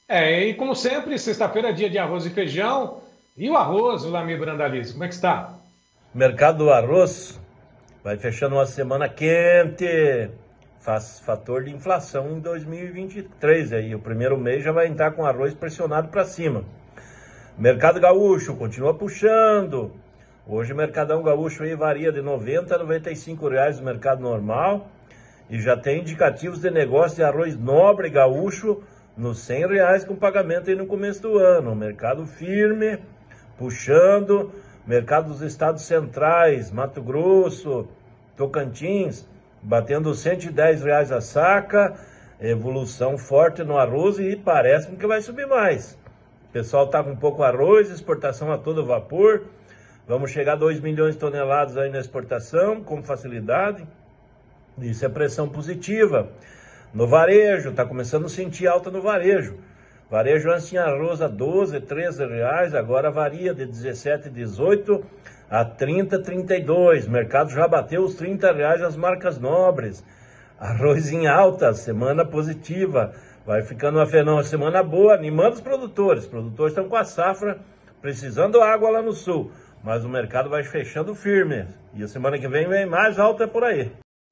E como sempre, sexta-feira é dia de arroz e feijão. E o arroz, o Lamir Brandalize, como é que está? Mercado do arroz vai fechando uma semana quente, faz fator de inflação em 2023 aí. O primeiro mês já vai entrar com arroz pressionado para cima. Mercado gaúcho continua puxando. Hoje o Mercadão Gaúcho aí varia de 90 a 95 reais no mercado normal e já tem indicativos de negócio de arroz nobre gaúcho nos 100 reais com pagamento aí no começo do ano. Mercado firme, puxando. Mercado dos estados centrais, Mato Grosso, Tocantins, batendo 110 reais a saca. Evolução forte no arroz e parece que vai subir mais. O pessoal está com pouco arroz, exportação a todo vapor. Vamos chegar a 2 milhões de toneladas aí na exportação, com facilidade. Isso é pressão positiva. No varejo, está começando a sentir alta no varejo. Varejo antes tinha arroz a 12, 13 reais, agora varia de 17, 18 a 30, 32. O mercado já bateu os 30 reais nas marcas nobres. Arroz em alta, semana positiva. Vai ficando uma semana boa, animando os produtores. Os produtores estão com a safra, precisando de água lá no sul. Mas o mercado vai fechando firme. E a semana que vem mais alta por aí.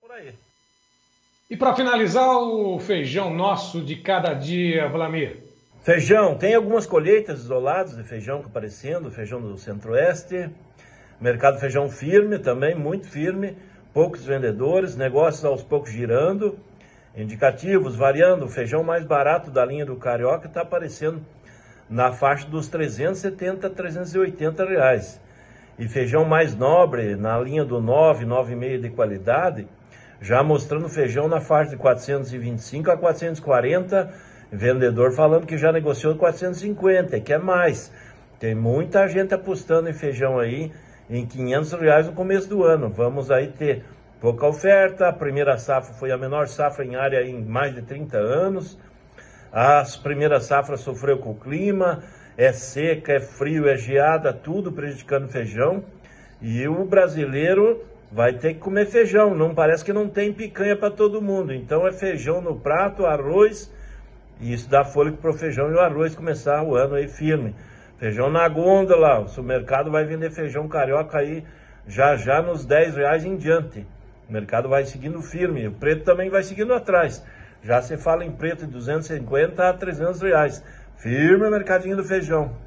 E para finalizar, o feijão nosso de cada dia, Vlamir. Feijão, tem algumas colheitas isoladas de feijão aparecendo, feijão do Centro-Oeste. Mercado feijão firme também, muito firme. Poucos vendedores, negócios aos poucos girando. Indicativos variando, o feijão mais barato da linha do Carioca está aparecendo na faixa dos 370 a 380 reais. E feijão mais nobre, na linha do 9, 9,5 de qualidade, já mostrando feijão na faixa de 425 a 440, vendedor falando que já negociou 450, que é mais. Tem muita gente apostando em feijão aí em 500 reais no começo do ano. Vamos aí ter pouca oferta. A primeira safra foi a menor safra em área em mais de 30 anos. As primeiras safras sofreu com o clima, é seca, é frio, é geada, tudo prejudicando feijão. E o brasileiro vai ter que comer feijão, não parece que não tem picanha para todo mundo. Então é feijão no prato, arroz, e isso dá fôlego para o feijão e o arroz começar o ano aí firme. Feijão na gôndola, o supermercado vai vender feijão carioca aí já nos 10 reais em diante. O mercado vai seguindo firme, o preto também vai seguindo atrás. Já se fala em preto de 250 a 300 reais. Firme o mercadinho do feijão.